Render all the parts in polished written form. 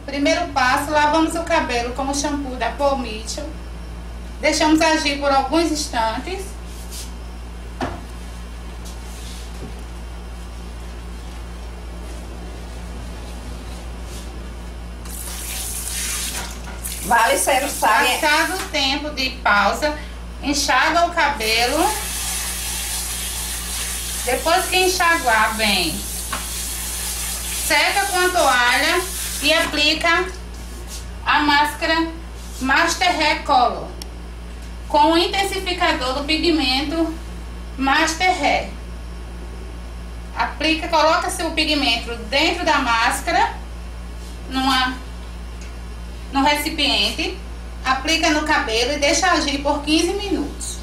Primeiro passo, lavamos o cabelo com o shampoo da Paul Mitchell. Deixamos agir por alguns instantes. Vale ser salientar. Passado o tempo de pausa, enxágua o cabelo. Depois que enxaguar bem, seca com a toalha e aplica a máscara Master Hair Color com o intensificador do pigmento Master Hair. Aplica, coloca seu pigmento dentro da máscara, no recipiente, aplica no cabelo e deixa agir por 15 minutos.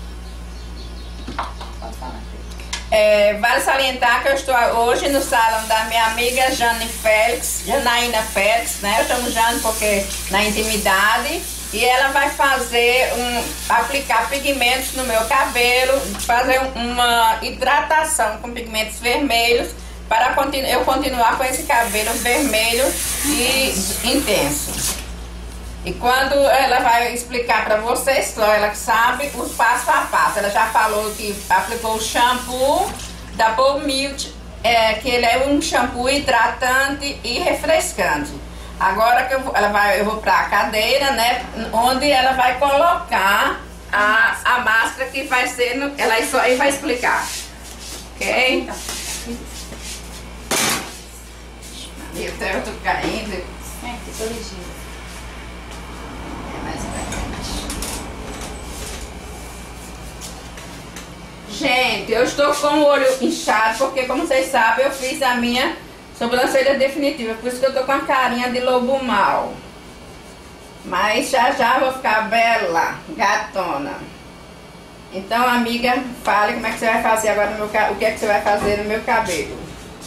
Pode falar. Vale salientar que eu estou hoje no salão da minha amiga Janaína Félix, né? Eu chamo Jane porque na intimidade. E ela vai aplicar pigmentos no meu cabelo, fazer uma hidratação com pigmentos vermelhos para eu continuar com esse cabelo vermelho e intenso. E quando ela vai explicar para vocês, só ela que sabe, o passo a passo. Ela já falou que aplicou o shampoo da Paul Mitchell, que ele é um shampoo hidratante e refrescante. Agora que eu vou para a cadeira, né, onde ela vai colocar a máscara que vai ser, ela só aí vai explicar. Ok? Eu tô caindo. Tô ligeiro. Gente, eu estou com o olho inchado porque, como vocês sabem, eu fiz a minha sobrancelha definitiva. Por isso que eu tô com a carinha de lobo mau. Mas já já vou ficar bela, gatona. Então, amiga, fale como é que você vai fazer agora no meu cabelo. O que é que você vai fazer no meu cabelo?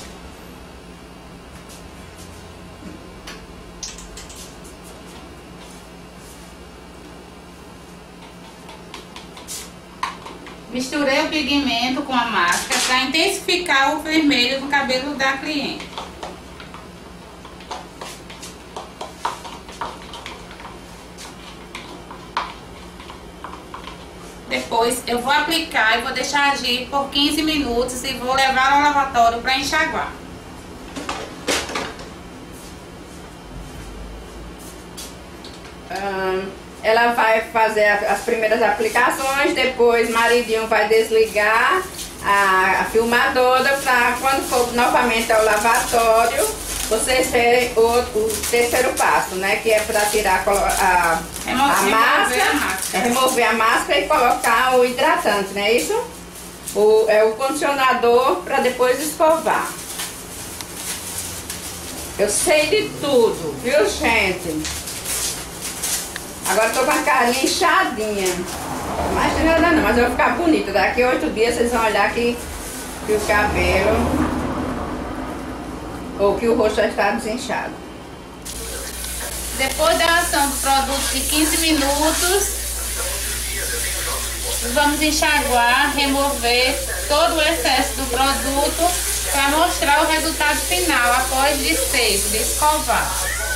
Misturei o pigmento com a máscara para intensificar o vermelho do cabelo da cliente. Depois eu vou aplicar e vou deixar agir por 15 minutos e vou levar ao lavatório para enxaguar. Ela vai fazer as primeiras aplicações, depois maridinho vai desligar a filmadora para quando for novamente ao lavatório, vocês verem o terceiro passo, né? Que é para tirar a máscara, remover a máscara e colocar o hidratante, não é isso? O condicionador para depois escovar. Eu sei de tudo, viu, gente? Agora tô com a carinha inchadinha. Mas não é nada não, mas eu vou ficar bonita. Daqui a 8 dias vocês vão olhar que o cabelo ou que o rosto já está desinchado. Depois da ação do produto de 15 minutos, vamos enxaguar, remover todo o excesso do produto para mostrar o resultado final após de escovar.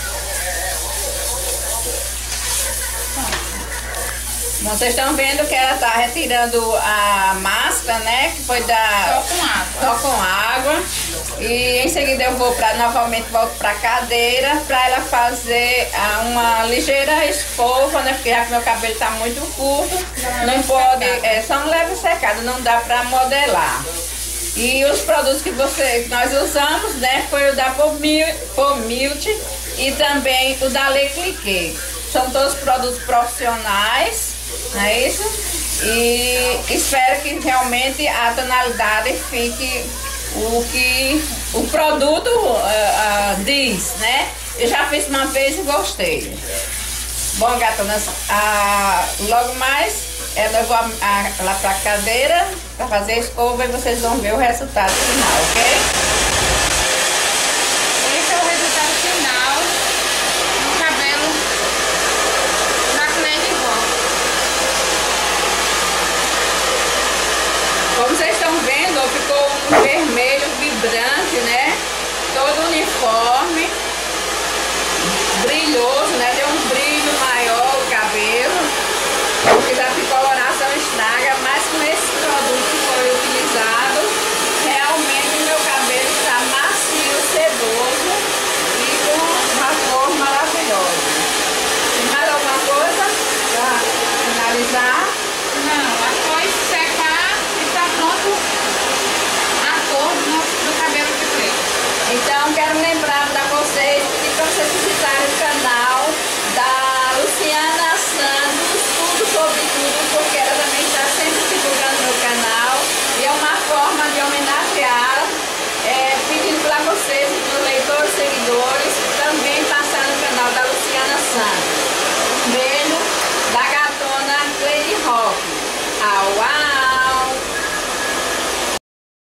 Vocês estão vendo que ela está retirando a máscara, né? Que foi da... Só com água. Só com água. E em seguida eu vou novamente volto para a cadeira para ela fazer uma ligeira escova, né? Porque já que meu cabelo está muito curto, não pode... só um leve secado, não dá para modelar. E os produtos que nós usamos, né? Foi o da Paul Mitchell e também o da Le Cliquet. São todos produtos profissionais. Não é isso? E espero que realmente a tonalidade fique o que o produto diz, né? Eu já fiz uma vez e gostei. Bom, gatonas, logo mais eu vou lá pra cadeira para fazer a escova e vocês vão ver o resultado final, ok? Esse é o resultado final do cabelo da Cleide Gold. Como vocês estão vendo, ficou um vermelho vibrante, né? Todo uniforme, Então quero lembrar